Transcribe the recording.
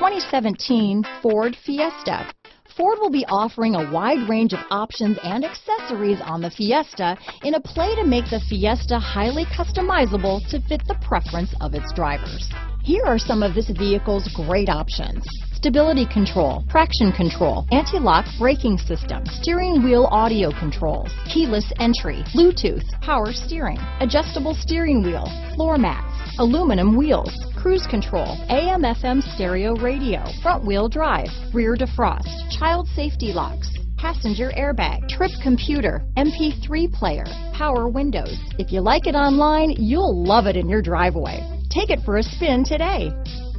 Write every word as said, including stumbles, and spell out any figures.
twenty seventeen Ford Fiesta. Ford will be offering a wide range of options and accessories on the Fiesta in a play to make the Fiesta highly customizable to fit the preference of its drivers. Here are some of this vehicle's great options: stability control, traction control, anti-lock braking system, steering wheel audio controls, keyless entry, Bluetooth, power steering, adjustable steering wheel, floor mats, aluminum wheels, cruise control, A M F M stereo radio, front wheel drive, rear defrost, child safety locks, passenger airbag, trip computer, M P three player, power windows. If you like it online, you'll love it in your driveway. Take it for a spin today.